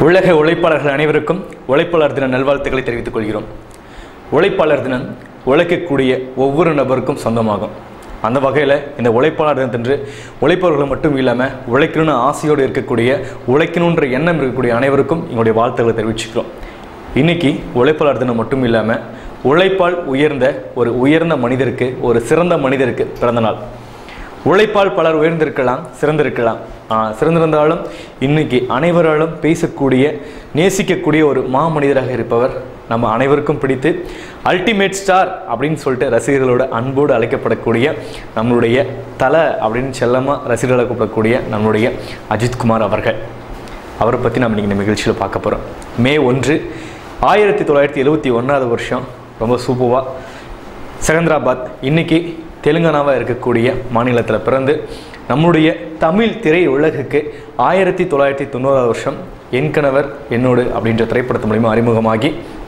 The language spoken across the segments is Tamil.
உலக உழைப்பாளர்கள் அனைவருக்கும் உழைப்பாளர் தின நல்வாழ்த்துக்களை தெரிவித்துக் கொள்கிறோம். உழைப்பாளர் தினம் உழைக்கக்கூடிய ஒவ்வொரு நபருக்கும் சொந்தமாகும். அந்த வகையில் இந்த உழைப்பாளர் தினத்தன்று உழைப்பவர்கள் மட்டும் இல்லாமல் உழைக்கணும்னு ஆசையோடு இருக்கக்கூடிய உழைக்கணுன்ற எண்ணம் இருக்கக்கூடிய அனைவருக்கும் எங்களுடைய வாழ்த்துக்களை தெரிவிச்சுக்கிறோம். இன்றைக்கி உழைப்பாளர் தினம் மட்டும் இல்லாமல் உழைப்பால் உயர்ந்த மனிதருக்கு, ஒரு சிறந்த மனிதருக்கு பிறந்த நாள். உழைப்பால் பலர் உயர்ந்திருக்கலாம், சிறந்திருக்கலாம். சிறந்திருந்தாலும் இன்னைக்கு அனைவராலும் பேசக்கூடிய, நேசிக்கக்கூடிய ஒரு மாமனிதராக இருப்பவர் நம்ம அனைவருக்கும் பிடித்து அல்டிமேட் ஸ்டார் அப்படின்னு சொல்லிட்டு ரசிகர்களோட அன்போடு அழைக்கப்படக்கூடிய நம்மளுடைய தலை அப்படின்னு செல்லமாக ரசிகர்களை கூப்பிடக்கூடிய நம்மளுடைய அஜித் குமார் அவர்கள். அவரை பற்றி நம்ம இன்றைக்கி இந்த நிகழ்ச்சியில் பார்க்க போகிறோம். மே 1, 1971 வருஷம், ரொம்ப சூப்பராக செகந்திராபாத், இன்றைக்கி தெலுங்கானாவாக இருக்கக்கூடிய மாநிலத்தில் பிறந்து நம்முடைய தமிழ் திரை உலகுக்கு 1990 வருஷம் என் கணவர் என்னோடு அப்படின்ற திரைப்படத்து மூலிமா அறிமுகமாகி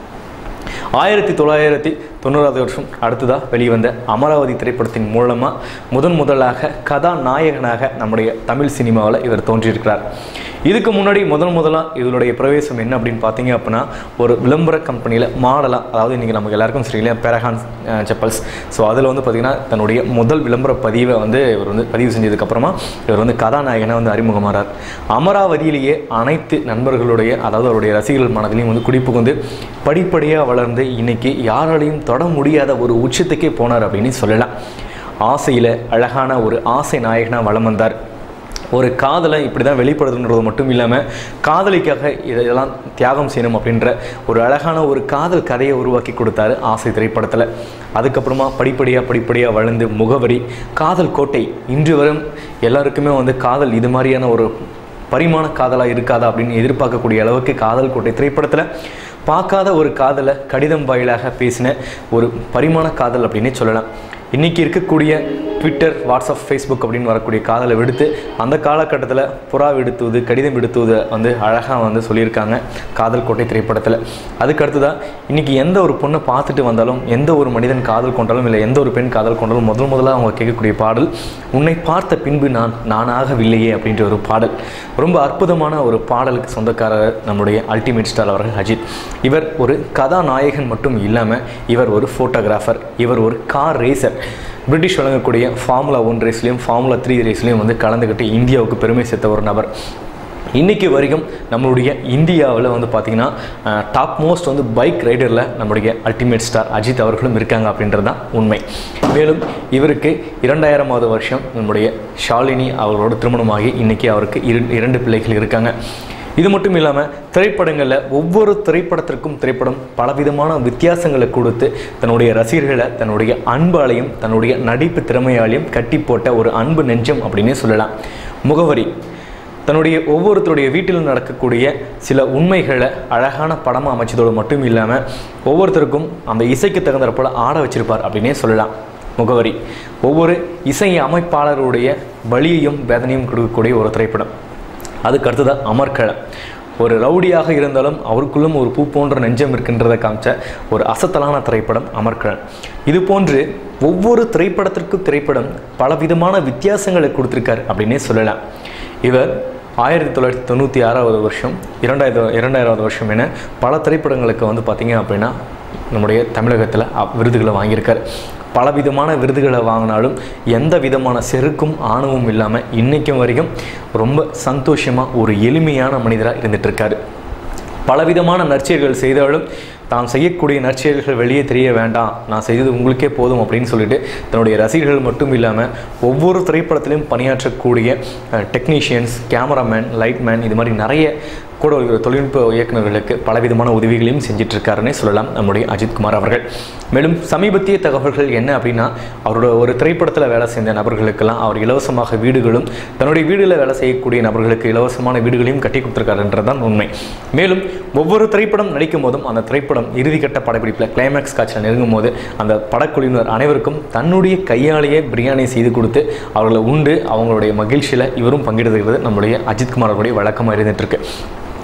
1990 வருஷம் அடுத்ததாக வெளிவந்த அமராவதி திரைப்படத்தின் மூலமாக முதலாக கதாநாயகனாக நம்முடைய தமிழ் சினிமாவில் இவர் தோன்றியிருக்கிறார். இதுக்கு முன்னாடி முதலாக இவருடைய பிரவேசம் என்ன அப்படின்னு பார்த்தீங்க அப்படின்னா, ஒரு விளம்பர கம்பெனியில் மாடலாக, அதாவது இன்றைக்கி நமக்கு எல்லாருக்கும் சரியில்லையா பேரகான் செப்பல்ஸ், ஸோ அதில் பார்த்திங்கன்னா தன்னுடைய முதல் விளம்பர பதிவை இவர் பதிவு செஞ்சதுக்கப்புறமா இவர் கதாநாயகனாக அறிமுகமாகிறார். அமராவதியிலேயே அனைத்து நண்பர்களுடைய, அதாவது அவருடைய ரசிகர்கள் மனதிலையும் குடிப்புகுந்து படிப்படியாக வளர்ந்து இன்றைக்கி யாராலையும் தொட முடியாத ஒரு உச்சத்துக்கே போனார் அப்படின்னு சொல்லலாம். ஆசையில் அழகான ஒரு ஆசை நாயகனாக வலம் வந்தார். ஒரு காதலை இப்படி தான் வெளிப்படுத்துன்றது மட்டும் இல்லாமல் காதலிக்காக இதெல்லாம் தியாகம் செய்யணும் அப்படின்ற ஒரு அழகான ஒரு காதல் கதையை உருவாக்கி கொடுத்தாரு ஆசை திரைப்படத்தில். அதுக்கப்புறமா படிப்படியாக வளர்ந்து முகவரி, காதல் கோட்டை, இன்று வரும் எல்லாருக்குமே காதல் இது மாதிரியான ஒரு பரிமாண காதலாக இருக்காதா அப்படின்னு எதிர்பார்க்கக்கூடிய அளவுக்கு காதல் கோட்டை திரைப்படத்தில் பார்க்காத ஒரு காதலை கடிதம் வாயிலாக பேசின ஒரு பரிமாண காதல் அப்படின்னே சொல்லலாம். இன்றைக்கி இருக்கக்கூடிய ட்விட்டர், வாட்ஸ்அப், ஃபேஸ்புக் அப்படின்னு வரக்கூடிய காதலை விடுத்து அந்த காலகட்டத்தில் புறா விடுத்துவது, கடிதம் விடுத்துவது அழகாக சொல்லியிருக்காங்க காதல் கோட்டை திரைப்படத்தில். அதுக்கடுத்து தான் இன்றைக்கி எந்த ஒரு பொண்ணை பார்த்துட்டு வந்தாலும், எந்த ஒரு மனிதன் காதல் கொண்டாலும், இல்லை எந்த ஒரு பெண் காதல் கொண்டாலும் முதலாக அவங்க கேட்கக்கூடிய பாடல் உன்னை பார்த்த பின்பு நானாகவில்லையே அப்படின்ற ஒரு பாடல். ரொம்ப அற்புதமான ஒரு பாடலுக்கு சொந்தக்காரர் நம்முடைய அல்டிமேட் ஸ்டார் அவர்கள் அஜித். இவர் ஒரு கதாநாயகன் மட்டும் இல்லாமல் இவர் ஒரு ஃபோட்டோகிராஃபர், இவர் ஒரு கார் ரேசர். பிரிட்டிஷ் வழங்கக்கூடிய ஃபார்முலா 1 ரேஸ்லையும் ஃபார்முலா 3 ரேஸ்லையும் கலந்துக்கிட்டு இந்தியாவுக்கு பெருமை சேர்த்த ஒரு நபர். இன்றைக்கி வரைக்கும் நம்மளுடைய இந்தியாவில் பார்த்திங்கன்னா டாப் மோஸ்ட் பைக் ரைடரில் நம்முடைய அல்டிமேட் ஸ்டார் அஜித் அவர்களும் இருக்காங்க அப்படின்றது தான் உண்மை. மேலும் இவருக்கு 2000வது வருஷம் நம்முடைய ஷாலினி அவர்களோட திருமணமாகி இன்றைக்கி அவருக்கு 2 பிள்ளைகள் இருக்காங்க. இது மட்டும் இல்லாமல் திரைப்படங்களில் ஒவ்வொரு திரைப்படம் பலவிதமான வித்தியாசங்களை கொடுத்து தன்னுடைய ரசிகர்களை தன்னுடைய அன்பாலையும் தன்னுடைய நடிப்பு திறமையாலையும் கட்டி போட்ட ஒரு அன்பு நெஞ்சம் அப்படின்னே சொல்லலாம். முகவரி, தன்னுடைய ஒவ்வொருத்தருடைய வீட்டில் நடக்கக்கூடிய சில உண்மைகளை அழகான படமாக அமைச்சதோடு மட்டும் இல்லாமல் ஒவ்வொருத்தருக்கும் அந்த இசைக்கு தகுந்த போல் ஆட வச்சிருப்பார் அப்படின்னே சொல்லலாம். முகவரி ஒவ்வொரு இசை அமைப்பாளருடைய வலியையும் வேதனையும் கொடுக்கக்கூடிய ஒரு திரைப்படம். அதுக்கு அடுத்ததான் அமர்க்களம். ஒரு ரவுடியாக இருந்தாலும் அவருக்குள்ளும் ஒரு பூ போன்ற நெஞ்சம் இருக்கின்றதை காமிச்ச ஒரு அசத்தலான திரைப்படம் அமர்க்களம். இது போன்று ஒவ்வொரு திரைப்படம் பலவிதமான வித்தியாசங்களை கொடுத்துருக்கார் அப்படின்னே சொல்லலாம். இவர் 1996வது வருஷம், 2000வது வருஷம் என பல திரைப்படங்களுக்கு பார்த்திங்க அப்படின்னா நம்முடைய தமிழகத்தில் விருதுகளை வாங்கியிருக்கார். பலவிதமான விருதுகளை வாங்கினாலும் எந்த விதமான செருக்கும் ஆணவமும் இல்லாமல் இன்றைக்கும் வரைக்கும் ரொம்ப சந்தோஷமாக ஒரு எளிமையான மனிதராக இருந்துகிட்ருக்காரு. பலவிதமான நற்செயல்கள் செய்தாலும் தான் செய்யக்கூடிய நற்செயல்கள் வெளியே தெரிய வேண்டாம், நான் செய்தது உங்களுக்கே போதும் அப்படின்னு சொல்லிட்டு தன்னுடைய ரசிகர்கள் மட்டும் இல்லாமல் ஒவ்வொரு திரைப்படத்திலையும் பணியாற்றக்கூடிய டெக்னீஷியன்ஸ், கேமராமேன், லைட்மேன், இது மாதிரி நிறைய கூட ஒரு தொழில்நுட்ப இயக்குநர்களுக்கு பலவிதமான உதவிகளையும் செஞ்சிட்ருக்காருன்னே சொல்லலாம் நம்முடைய அஜித் குமார் அவர்கள். மேலும் சமீபத்திய தகவல்கள் என்ன அப்படின்னா, அவரோட ஒரு திரைப்படத்தில் வேலை செய்த நபர்களுக்கெல்லாம் அவர் இலவசமாக வீடுகளும், தன்னுடைய வீடுகளில் வேலை செய்யக்கூடிய நபர்களுக்கு இலவசமான வீடுகளையும் கட்டி கொடுத்துருக்காருன்றது தான் உண்மை. மேலும் ஒவ்வொரு திரைப்படம் நடிக்கும் போதும் அந்த திரைப்படம் இறுதிக்கட்ட படப்பிடிப்பில் கிளைமேக்ஸ் காட்சியில் நெருங்கும் போது அந்த படக்குழுவினர் அனைவருக்கும் தன்னுடைய கையாலேயே பிரியாணி செய்து கொடுத்து அவர்களை உண்டு அவங்களுடைய மகிழ்ச்சியில் இவரும் பங்கெடுத்துக்கிறது நம்முடைய அஜித் குமார் அவருடைய வழக்கமாக இருந்துகிட்ருக்கு.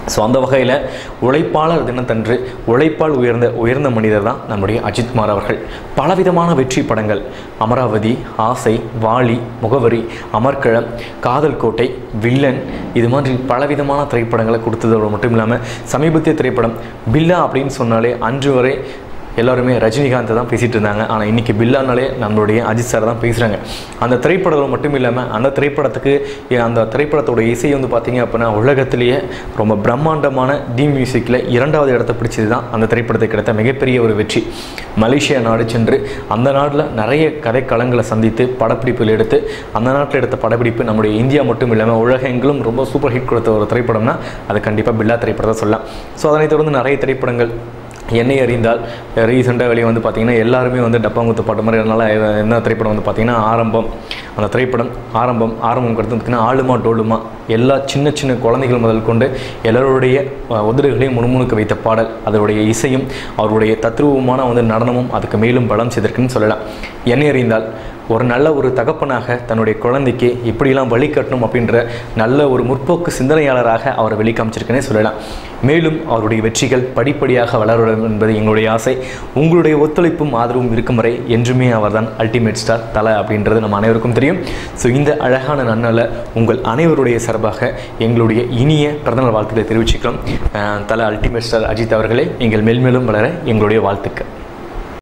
ஸோ அந்த வகையில் உழைப்பாளர் தினத்தன்று உழைப்பால் உயர்ந்த மனிதர் தான் நம்முடைய அஜித்குமார் அவர்கள். பலவிதமான வெற்றி படங்கள், அமராவதி, ஆசை, வாலி, முகவரி, அமர்க்களம், காதல் கோட்டை, வில்லன், இது மாதிரி பலவிதமான திரைப்படங்களை கொடுத்ததோடு மட்டும் இல்லாமல் சமீபத்திய திரைப்படம் பில்லா அப்படின்னு சொன்னாலே அன்று வரை எல்லாருமே ரஜினிகாந்தை தான் பேசிகிட்டு இருந்தாங்க. ஆனால் இன்றைக்கி பில்லானாலே நம்மளுடைய அஜித் சார் தான் பேசுகிறாங்க. அந்த திரைப்படம் மட்டும் இல்லாமல் அந்த திரைப்படத்துக்கு அந்த திரைப்படத்தோட இசை வந்து பார்த்திங்க அப்படின்னா உலகத்திலேயே ரொம்ப பிரம்மாண்டமான டி மியூசிக்கில் 2வது இடத்தை பிடிச்சது தான் அந்த திரைப்படத்துக்கு கிடைத்த மிகப்பெரிய ஒரு வெற்றி. மலேசியா நாடு சென்று அந்த நாட்டில் நிறைய கதைக்களங்களை சந்தித்து படப்பிடிப்பில் எடுத்து அந்த நாட்டில் எடுத்த படப்பிடிப்பு நம்முடைய இந்தியா மட்டும் இல்லாமல் உலகெங்கிலும் ரொம்ப சூப்பர் ஹிட் கொடுத்த ஒரு திரைப்படம்னா அது கண்டிப்பாக பில்லா திரைப்படத்தை சொல்லலாம். ஸோ அதனைத் தொடர்ந்து நிறைய திரைப்படங்கள் என்னை அறிந்தால் ரீசெண்டாக வெளியே வந்து பார்த்திங்கன்னா எல்லாருமே வந்து டப்பாங்குத்து பாட்டு மாதிரி. அதனால் என்ன திரைப்படம் வந்து பார்த்திங்கன்னா ஆரம்பம். அந்த திரைப்படம் ஆரம்பம் கொடுத்து பார்த்திங்கன்னா ஆளுமா டோலுமா எல்லா சின்ன சின்ன குழந்தைகள் முதல் கொண்டு எல்லோருடைய உதடுகளையும் முணுமுணுக்க வைத்த பாடல். அதனுடைய இசையும் அவருடைய தத்ரூபமான வந்து நடனமும் அதுக்கு மேலும் பலம் செய்திருக்குன்னு சொல்லலாம். என்னை அறிந்தால் ஒரு நல்ல ஒரு தகப்பனாக தன்னுடைய குழந்தைக்கு எப்படிலாம் வழிகாட்டணும் அப்படின்ற நல்ல ஒரு முற்போக்கு சிந்தனையாளராக அவர் வெளிக்காமிச்சிருக்குன்னே சொல்லலாம். மேலும் அவருடைய வெற்றிகள் படிப்படியாக வளரும் என்பது எங்களுடைய ஆசை. உங்களுடைய ஒத்துழைப்பும் ஆதரவும் இருக்கும் வரை என்றுமே அவர்தான் அல்டிமேட் ஸ்டார் தலை அப்படின்றது நம்ம அனைவருக்கும் தெரியும். ஸோ இந்த அழகான நன்னால உங்கள் அனைவருடைய சார்பாக எங்களுடைய இனிய பிறந்தநாள் வாழ்த்துக்களை தெரிவிச்சுக்கிறோம். தலை அல்டிமேட் ஸ்டார் அஜித் அவர்களே, நீங்கள் மேல்மேலும் வளர எங்களுடைய வாழ்த்துக்கள்.